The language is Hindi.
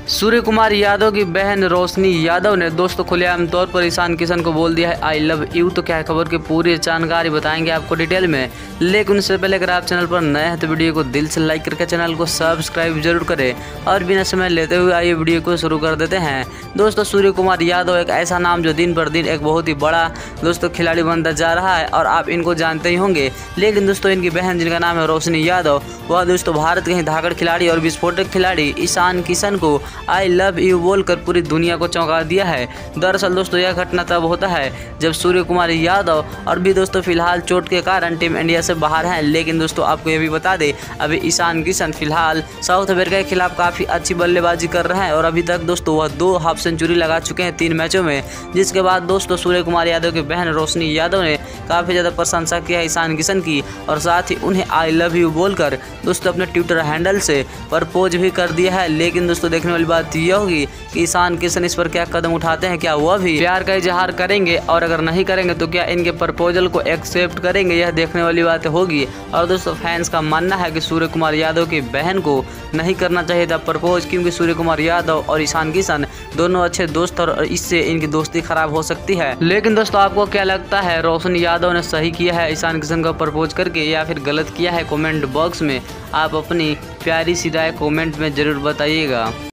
सूर्य कुमार यादव की बहन रोशनी यादव ने दोस्तों खुलेआम तौर पर ईशान किशन को बोल दिया है आई लव यू। तो क्या है खबर की पूरी जानकारी बताएंगे आपको डिटेल में, लेकिन उससे पहले अगर आप चैनल पर नए हैं तो वीडियो को दिल से लाइक करके चैनल को सब्सक्राइब जरूर करें। और बिना समय लेते हुए आइए वीडियो को शुरू कर देते हैं। दोस्तों सूर्य कुमार यादव एक ऐसा नाम जो दिन पर दिन एक बहुत ही बड़ा दोस्तों खिलाड़ी बनता जा रहा है और आप इनको जानते ही होंगे। लेकिन दोस्तों इनकी बहन जिनका नाम है रोशनी यादव, वह दोस्तों भारत के ही धाकड़ खिलाड़ी और विस्फोटक खिलाड़ी ईशान किशन को आई लव यू बोलकर पूरी दुनिया को चौंका दिया है। दरअसल दोस्तों यह घटना तब होता है जब सूर्य कुमार यादव और भी दोस्तों फिलहाल चोट के कारण टीम इंडिया से बाहर हैं। लेकिन दोस्तों आपको यह भी बता दें अभी ईशान किशन फिलहाल साउथ अफ्रीका के खिलाफ काफ़ी अच्छी बल्लेबाजी कर रहे हैं और अभी तक दोस्तों वह 2 हाफ सेंचुरी लगा चुके हैं 3 मैचों में। जिसके बाद दोस्तों सूर्य कुमार यादव की बहन रोशनी यादव ने काफ़ी ज़्यादा प्रशंसा किया है ईशान किशन की और साथ ही उन्हें आई लव यू बोलकर दोस्तों अपने ट्विटर हैंडल से प्रपोज भी कर दिया है। लेकिन दोस्तों देखने वाली बात यह होगी कि ईशान किशन इस पर क्या कदम उठाते हैं, क्या वह भी प्यार का इजहार करेंगे और अगर नहीं करेंगे तो क्या इनके प्रपोजल को एक्सेप्ट करेंगे, यह देखने वाली बात होगी। और दोस्तों फैंस का मानना है कि सूर्य कुमार यादव की बहन को नहीं करना चाहिए था प्रपोज, क्योंकि सूर्य कुमार यादव और ईशान किशन दोनों अच्छे दोस्त और इससे इनकी दोस्ती खराब हो सकती है। लेकिन दोस्तों आपको क्या लगता है, रोशनी यादव ने सही किया है ईशान किशन को प्रपोज करके या फिर गलत किया है? कमेंट बॉक्स में आप अपनी प्यारी सी राय कमेंट में जरूर बताइएगा।